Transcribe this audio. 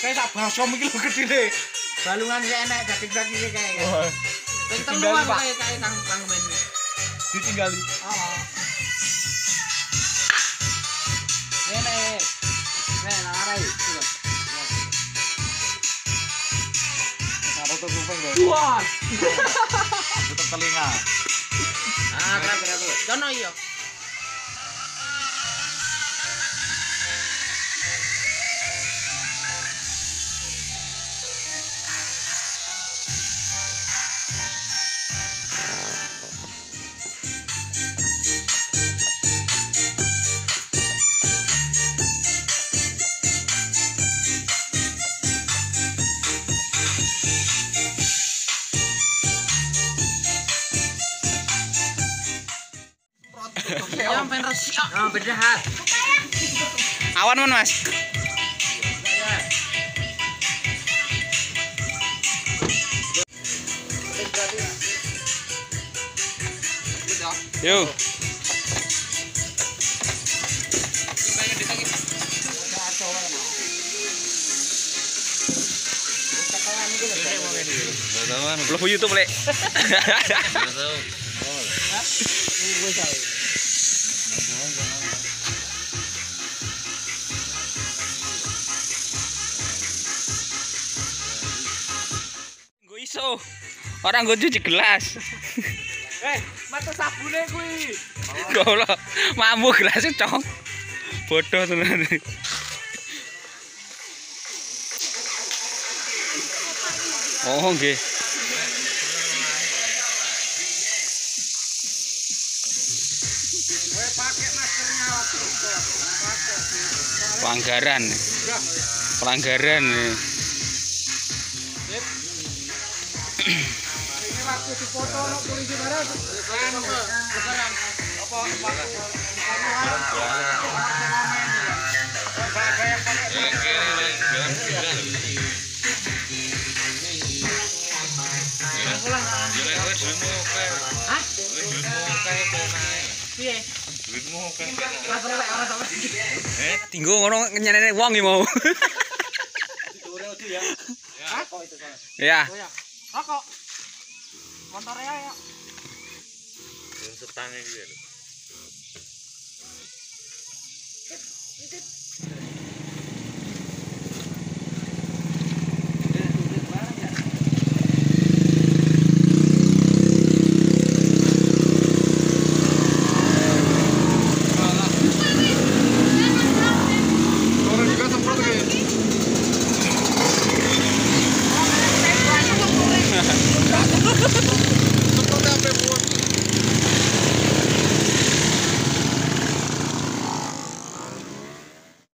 kayak tak basom iki lho gedine. Balungan sik enek daging-daginge kae. Sing telu aku kae Kang Men. Ditinggali. Heeh. Ngene. Nek narai. Apa tuh kuping deh? Wah. Tutup telinga. Ah, berapa? Jono iya. Yang pengen resik. Oh, beda hat. Awan mon Mas. Yo. Belum YouTube lek. Gue iso. Orang gue cuci gelas. Mata sabune kuwi. Goblok, mambu gelasnya cong. Bodoh tenan. Oh, nggih. Kowe pakai maskernya waktu itu. Pelanggaran. Pelanggaran. Ini waktu dipoto no polisi bareng. Tinggu ngono nyenene wong iki mau. Ya. Rokok. Motornya ya. Setangnya gitu.